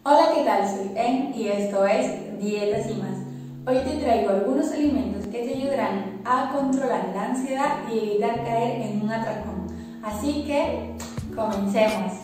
Hola, ¿qué tal? Soy En y esto es Dietas y Más. Hoy te traigo algunos alimentos que te ayudarán a controlar la ansiedad y evitar caer en un atracón. Así que, comencemos.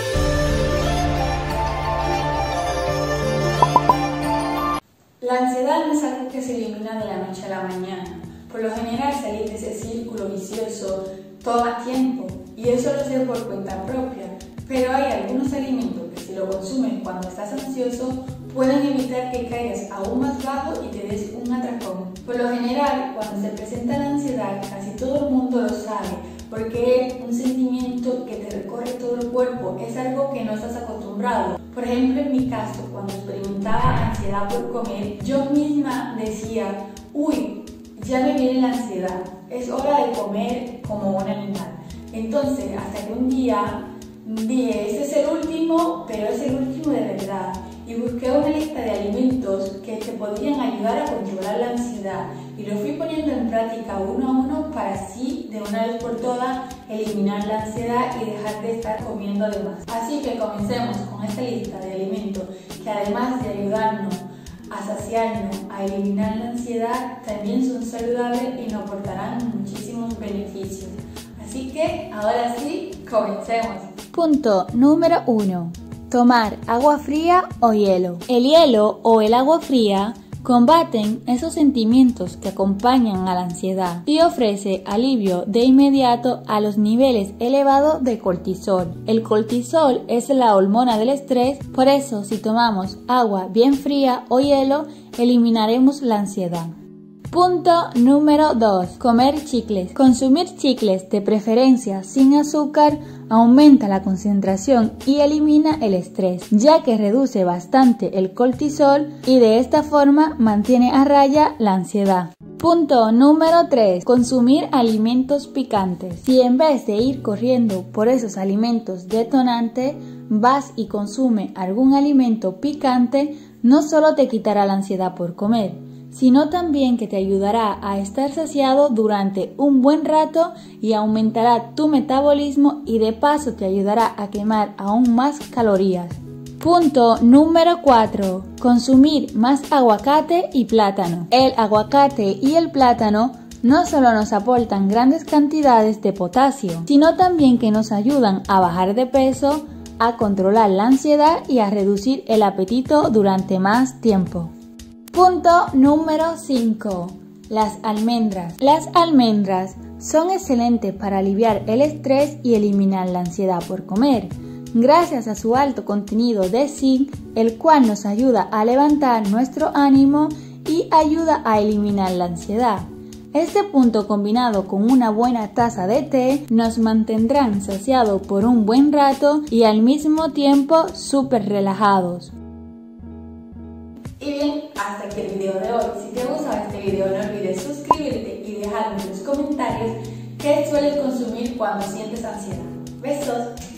La ansiedad no es algo que se elimina de la noche a la mañana. Por lo general, salir de ese círculo vicioso toma tiempo y eso lo sé por cuenta propia. Pero hay algunos alimentos que si lo consumes cuando estás ansioso pueden evitar que caigas aún más bajo y te des un atracón. Por lo general, cuando se presenta la ansiedad, casi todo el mundo lo sabe, porque es un sentimiento que te recorre todo el cuerpo, es algo que no estás acostumbrado. Por ejemplo, en mi caso, cuando experimentaba ansiedad por comer, yo misma decía, uy, ya me viene la ansiedad, es hora de comer como un animal. Entonces, hasta que un día dije, este es el último, pero es el último de verdad. Y busqué una lista de alimentos que te podrían ayudar a controlar la ansiedad. Y lo fui poniendo en práctica uno a uno para así, de una vez por todas, eliminar la ansiedad y dejar de estar comiendo de más. Así que comencemos con esta lista de alimentos que además de ayudarnos a saciarnos, a eliminar la ansiedad, también son saludables y nos aportarán muchísimos beneficios. Así que, ahora sí, comencemos. Punto número 1. Tomar agua fría o hielo. El hielo o el agua fría combaten esos sentimientos que acompañan a la ansiedad y ofrece alivio de inmediato a los niveles elevados de cortisol. El cortisol es la hormona del estrés, por eso si tomamos agua bien fría o hielo, eliminaremos la ansiedad. Punto número 2. Comer chicles. Consumir chicles, de preferencia sin azúcar, aumenta la concentración y elimina el estrés, ya que reduce bastante el cortisol y de esta forma mantiene a raya la ansiedad. Punto número 3. Consumir alimentos picantes. Si en vez de ir corriendo por esos alimentos detonantes, vas y consume algún alimento picante, no solo te quitará la ansiedad por comer, sino también que te ayudará a estar saciado durante un buen rato y aumentará tu metabolismo y de paso te ayudará a quemar aún más calorías. Punto número 4. Consumir más aguacate y plátano. El aguacate y el plátano no solo nos aportan grandes cantidades de potasio, sino también que nos ayudan a bajar de peso, a controlar la ansiedad y a reducir el apetito durante más tiempo. Punto número 5. Las almendras. Las almendras son excelentes para aliviar el estrés y eliminar la ansiedad por comer, gracias a su alto contenido de zinc, el cual nos ayuda a levantar nuestro ánimo y ayuda a eliminar la ansiedad. Este punto combinado con una buena taza de té nos mantendrán saciados por un buen rato y al mismo tiempo súper relajados. Y bien, hasta aquí el video de hoy. Si te ha gustado este video, no olvides suscribirte y dejarme en los comentarios qué sueles consumir cuando sientes ansiedad. Besos.